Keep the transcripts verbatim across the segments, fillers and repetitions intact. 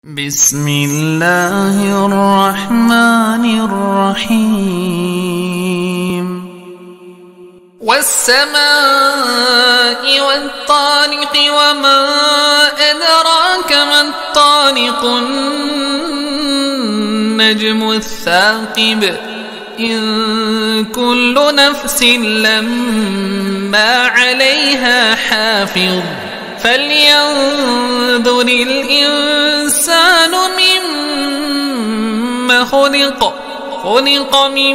بسم الله الرحمن الرحيم والسماء والطارق وما أدراك ما الطارق النجم الثاقب إن كل نفس لما عليها حافظ فلينظر الإنسان مما خلق خلق من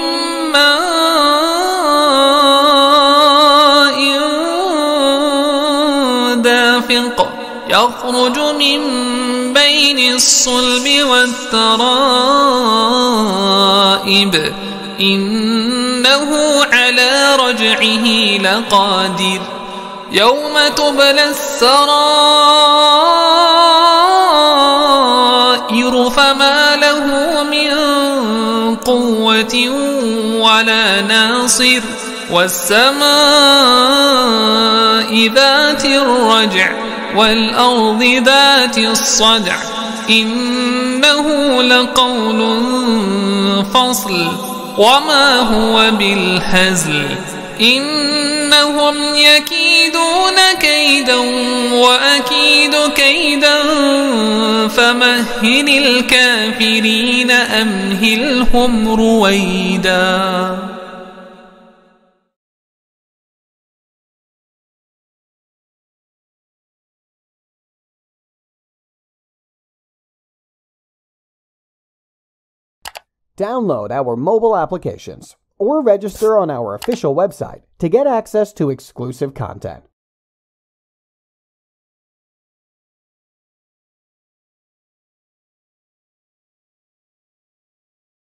ماء دافق يخرج من بين الصلب والترائب إنه على رجعه لقادر يوم تبلى السرائر فما له من قوة ولا ناصر والسماء ذات الرجع والأرض ذات الصدع إنه لقول فصل وما هو بالهزل إنهم يكيدون كيدا وأكيد كيدا فمهل الكافرين أمهلهم رويدا. Download our mobile applications or register on our official website to get access to exclusive content.